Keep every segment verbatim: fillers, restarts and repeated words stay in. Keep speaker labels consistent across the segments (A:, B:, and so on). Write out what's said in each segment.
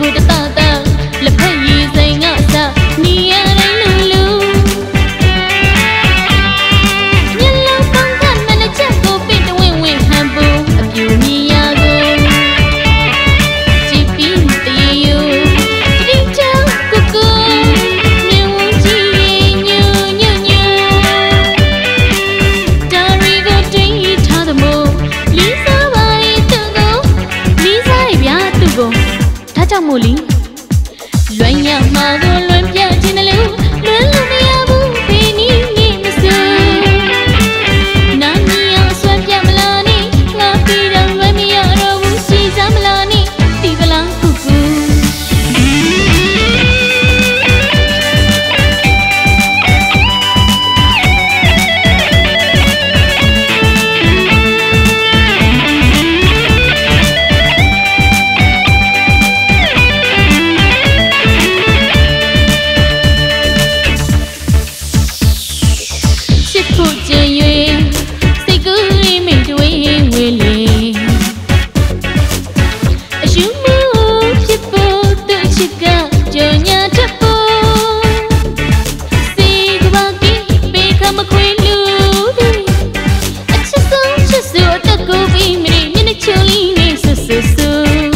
A: ကိုတတတလက်ဖက်ရည်စိမ်ငါစားနေရတိုင်းလူလူမျက်လုံးပေါင်းကမနဲ့ချက်ကိုပင့်တဝင်းဝင်းဟန်ဖို့အပြူမြင်ရကိုကြည့်ပြီးတရေယူတိချောင်းကိုကိုမြင်ဝင်ကြည့်ရင်ညူညူညူဒါရီကိုတွေ့ထားသမို့လီစားပါရဲ့သူကိုလီစားရဲ့ဗျာသူကိုဒါကြောင့်မို့လီလွမ်းရမှာကိုလွမ်းပြခြင်းနဲ့လို့လွမ်းလို့မရဘူးဘယ်နည်းနဲ့မဆိုနာမည်အောင်ဆွမ်းပြမလားနဲ့ငါပြီးတော့လွမ်းမရတော့ဘူးစီစားမလားနဲ့ဒီကလားကူကူဖို့ကြင်၍စိတ်ကူးလေးမိတ်တွေးဝေးလေအရှုမှုဖြစ်ဖို့သူ့ချစ်ကကြော်ညာတတ်ဖို့စီကဘာကီပေးခမခွေလူတွေအချစ်ဆုံးချစ်စို့အသက်ကိုပြီးမရမျက်နှာချုံလေးနဲ့ဆူဆူဆူ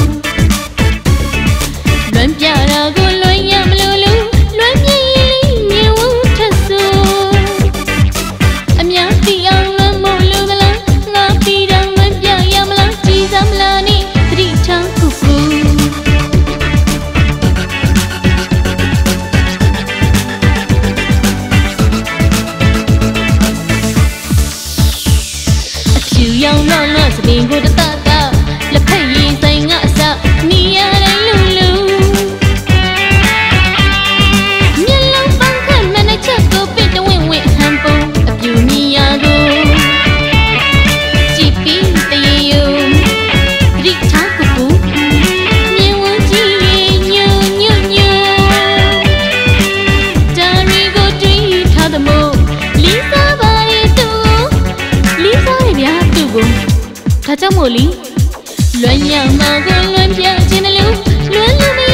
A: လွမ်းပြတာကိုလွမ်းရမလို့လို့လွမ်းမြင်လေးမြင်ဝထဆူအများတီအောင်လွမ်းမို့လူကလားငါပြီးတော့လွမ်းပြရမလားကြည်စမ်းမလားနဲ့သတိထားကူကူအဖြူရောင်တော့ငါစပင်ကိုတတတလက်ဖက်ရည်ဆိုင်ငါအစနေရတိုင်းလူလူမျက်လုံးပန်းခတ်မနဲ့ချက်ကိုပင့်တဝင်းဝင်းဟန်ပုံအပြူမြင်ရကိုကြည့်ပြီးတရေယူသတိထားကူကူမြင်ဝင်ကြည့်ရင်ညူညူညူဒါရီကိုတွေ့ထားသမို့လီစားပါရဲ့သူလီစားရဲ့ဗျာသူကိုဒါကြောင့်မို့လီလွမ်းရမှာကိုလွမ်းပြခြင်းနဲ့လို့လွမ်းလို့မ